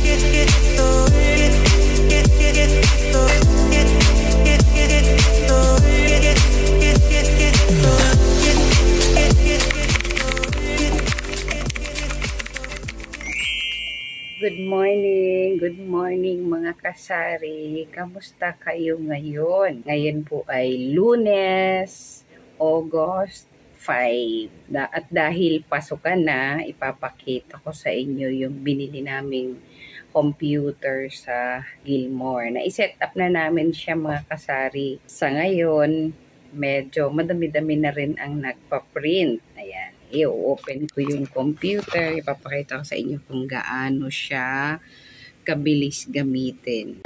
Good morning mga kasari. Kamusta kayo ngayon? Ngayon po ay Lunes, August 5. At dahil pasukan na, ipapakita ko sa inyo yung binili naming computer sa Gilmore. Na-set up na namin siya mga kasari. Sa ngayon, medyo madami-dami na rin ang nagpa-print. Ayan. I-open ko yung computer. Ipapakita ko sa inyo kung gaano siya kabilis gamitin.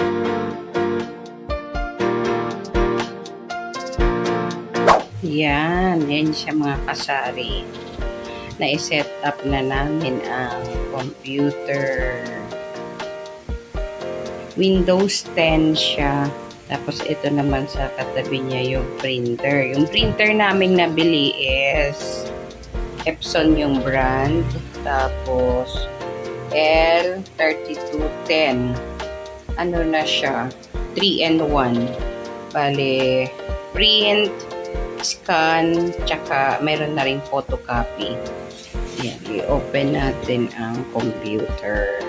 Yan siya mga kasari. Na-set up na namin ang computer. Windows 10 siya. Tapos ito naman sa katabi niya yung printer. Yung printer naming nabili is Epson yung brand. Tapos L3210. Ano na siya? 3-in-1. Bale, print, scan, tsaka meron na rin photocopy. Yan, i-open natin ang computer.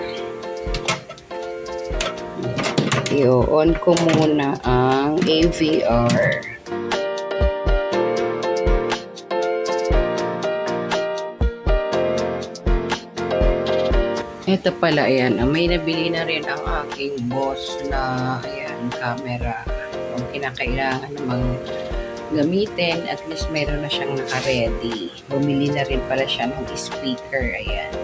I-on ko muna ang AVR. Ito pala, ayan. May nabili na rin ang aking boss na, ayan, camera. Kung kinakailangan namang gamitin, at least meron na siyang naka-ready. Bumili na rin pala siya ng speaker, ayan.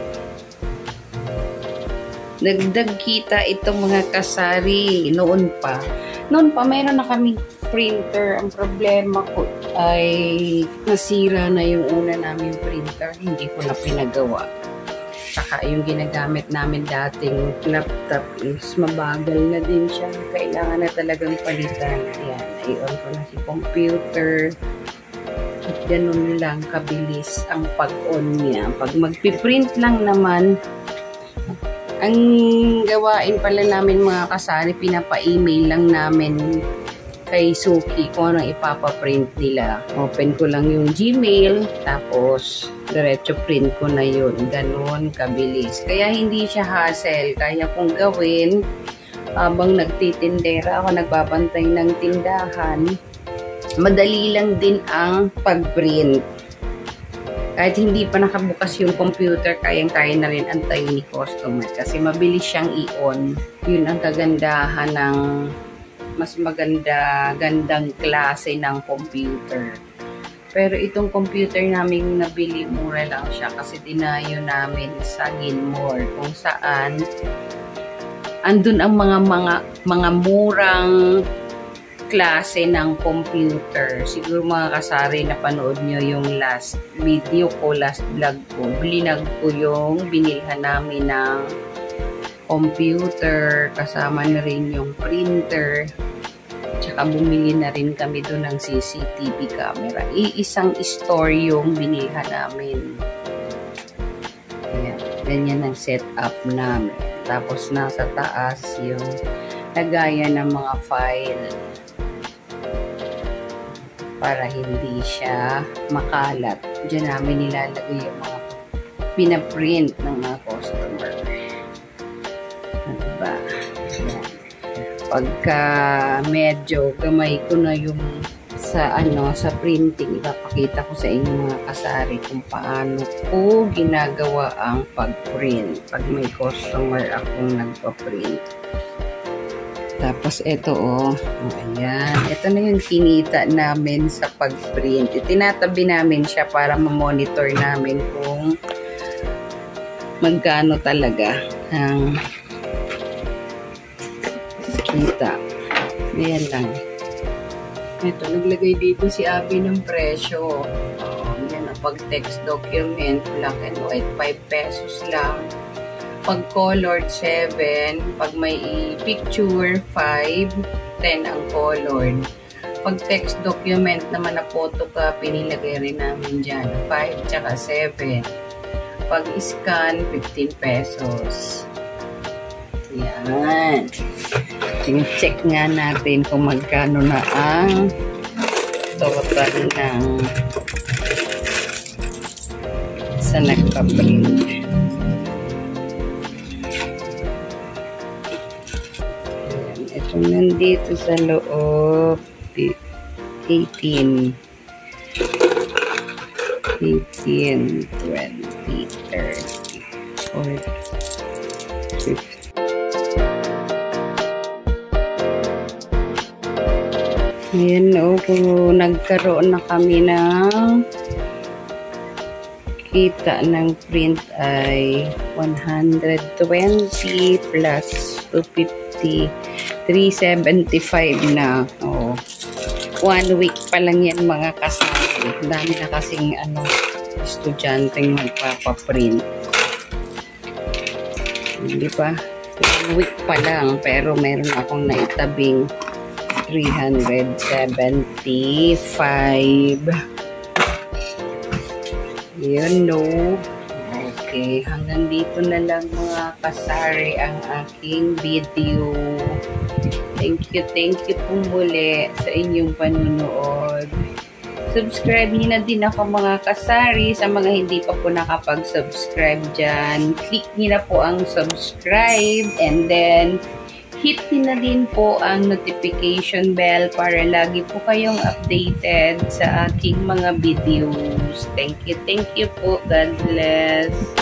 Nagdag kita itong mga kasari noon pa. Noon pa, meron na kaming printer. Ang problema ko ay nasira na yung una naming printer. Hindi ko na pinagawa. Saka yung ginagamit namin dating laptop is mabagal na din siya. Kailangan na talagang palitan. Ayan, i-on ko na si computer. At ganun lang kabilis ang pag-on niya. Pag magpiprint lang naman, ang gawain pala namin mga kasari, pinapa-email lang namin kay Suki kung anong ipapaprint nila. Open ko lang yung Gmail, tapos diretso print ko na yun. Ganun kabilis. Kaya hindi siya hassle. Kaya kung gawin, habang nagtitindera ako, nagbabantay ng tindahan, madali lang din ang pag-print. Kahit hindi pa nakabukas yung computer, kayang-kaya na rin antayin ni customer. Kasi mabilis siyang i-on. Yun ang kagandahan ng mas gandang klase ng computer. Pero itong computer namin nabili, mura lang siya kasi dinayo namin sa Gilmore, kung saan andun ang mga murang klase ng computer. Siguro mga kasari, napanood nyo yung last video ko, last vlog ko. Binilhan ko yung binilhan namin ng computer, kasama na rin yung printer. Tsaka bumili na rin kami doon ng CCTV camera. Iisang store yung binilhan namin. Ayan, ganyan ang setup namin. Tapos nasa taas yung lagayan ng mga file para hindi siya makalat. Diyan namin nilalagay yung mga pinaprint ng mga customer. Diba? Pagka medyo gamay ko na yung sa printing, ipapakita ko sa inyo mga kasari kung paano ko ginagawa ang pag-print pag may customer akong nagpa-print. Tapos ito ayan, ito na yung kinita namin sa pag-print. Itinatabi namin siya para ma-monitor namin kung magkano talaga ang kita. Ayan lang. Ito, naglagay dito si Abby ng presyo. Yan, pag text document, black and white, 5 pesos lang. Pag colored, 7. Pag may picture, 5. 10 ang colored. Pag text document naman na photocopy, nilagay rin namin dyan. 5 tsaka 7. Pag scan, 15 pesos. Yan. Check nga natin kung magkano na ang total ng sa nagpa-print. Ito nandito sa loob 18, 20, 30, 40, 50. Ayan kung nagkaroon na kami ng kita ng print ay 120 plus 250, 375 na. 1 week pa lang yan mga kasali. Dami na kasing estudyanteng magpapaprint. Hindi pa? 1 week pa lang pero meron akong naitabing 375. Yun, no? Okay, hanggang dito na lang mga kasari ang aking video. Thank you po muli sa inyong panunood. Subscribe niyo na din ako mga kasari. Sa mga hindi pa po nakapag-subscribe dyan, click niyo na po ang subscribe and then hit na din po ang notification bell para lagi po kayong updated sa aking mga videos. Thank you po. God bless.